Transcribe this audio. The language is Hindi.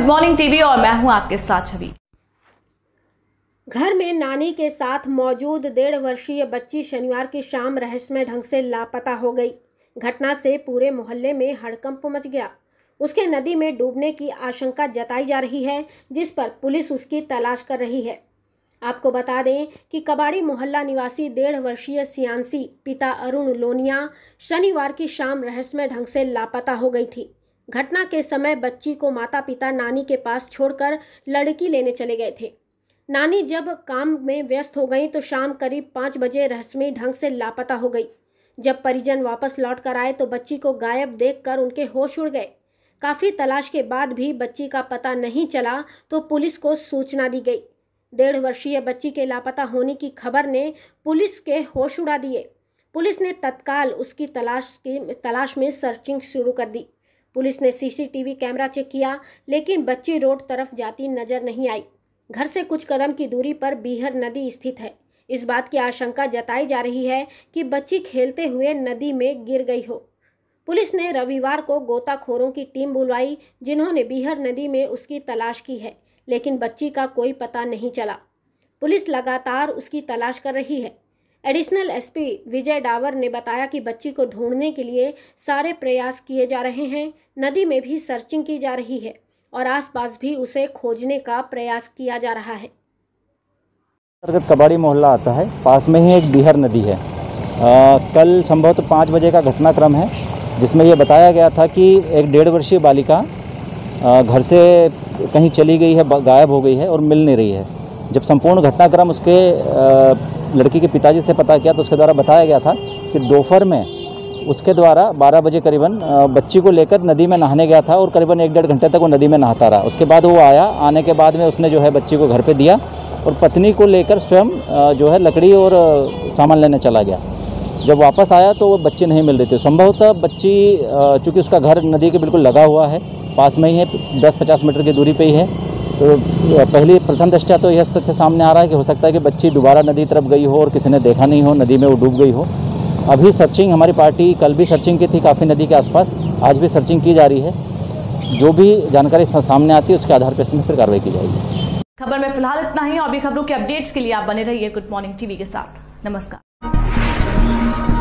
गुड मॉर्निंग टीवी और मैं हूं आपके साथ छवि। घर में नानी के साथ मौजूद 1.5 वर्षीय बच्ची शनिवार की शाम रहस्यमय ढंग से लापता हो गई। घटना से पूरे मोहल्ले में हड़कंप मच गया। उसके नदी में डूबने की आशंका जताई जा रही है, जिस पर पुलिस उसकी तलाश कर रही है। आपको बता दें कि कबाड़ी मोहल्ला निवासी 1.5 वर्षीय सियांसी पिता अरुण लोनिया शनिवार की शाम रहस्यमय ढंग से लापता हो गई थी। घटना के समय बच्ची को माता पिता नानी के पास छोड़कर लड़की लेने चले गए थे। नानी जब काम में व्यस्त हो गई तो शाम करीब 5 बजे रहस्यमय ढंग से लापता हो गई। जब परिजन वापस लौट कर आए तो बच्ची को गायब देखकर उनके होश उड़ गए। काफ़ी तलाश के बाद भी बच्ची का पता नहीं चला तो पुलिस को सूचना दी गई। 1.5 वर्षीय बच्ची के लापता होने की खबर ने पुलिस के होश उड़ा दिए। पुलिस ने तत्काल उसकी तलाश में सर्चिंग शुरू कर दी। पुलिस ने सीसीटीवी कैमरा चेक किया, लेकिन बच्ची रोड तरफ जाती नजर नहीं आई। घर से कुछ कदम की दूरी पर बीहर नदी स्थित है। इस बात की आशंका जताई जा रही है कि बच्ची खेलते हुए नदी में गिर गई हो। पुलिस ने रविवार को गोताखोरों की टीम बुलवाई, जिन्होंने बीहर नदी में उसकी तलाश की है, लेकिन बच्ची का कोई पता नहीं चला। पुलिस लगातार उसकी तलाश कर रही है। एडिशनल एसपी विजय डावर ने बताया कि बच्ची को ढूंढने के लिए सारे प्रयास किए जा रहे हैं। नदी में भी सर्चिंग की जा रही है और आसपास भी उसे खोजने का प्रयास किया जा रहा है। अंतर्गत कबाड़ी मोहल्ला आता है, पास में ही एक बीहर नदी है। कल संभवतः 5 बजे का घटनाक्रम है, जिसमें यह बताया गया था कि एक 1.5 वर्षीय बालिका घर से कहीं चली गई है, गायब हो गई है और मिल नहीं रही है। जब संपूर्ण घटनाक्रम उसके लड़की के पिताजी से पता किया तो उसके द्वारा बताया गया था कि दोपहर में उसके द्वारा 12 बजे करीबन बच्ची को लेकर नदी में नहाने गया था और करीबन 1-1.5 घंटे तक वो नदी में नहाता रहा। उसके बाद वो आया, आने के बाद में उसने जो है बच्ची को घर पे दिया और पत्नी को लेकर स्वयं जो है लकड़ी और सामान लेने चला गया। जब वापस आया तो वो बच्ची नहीं मिल रही थी। संभवतः बच्ची, चूँकि उसका घर नदी के बिल्कुल लगा हुआ है, पास में ही है, 10-50 मीटर की दूरी पे ही है, तो प्रथम दृष्टया तो यह तथ्य सामने आ रहा है कि हो सकता है कि बच्ची दोबारा नदी तरफ गई हो और किसी ने देखा नहीं हो, नदी में वो डूब गई हो। अभी सर्चिंग, हमारी पार्टी कल भी सर्चिंग की थी काफ़ी नदी के आसपास, आज भी सर्चिंग की जा रही है। जो भी जानकारी सामने आती है उसके आधार पर इसमें फिर कार्रवाई की जाएगी। खबर में फिलहाल इतना ही और भी खबरों के अपडेट्स के लिए आप बने रहिए गुड मॉर्निंग टीवी के साथ। नमस्कार।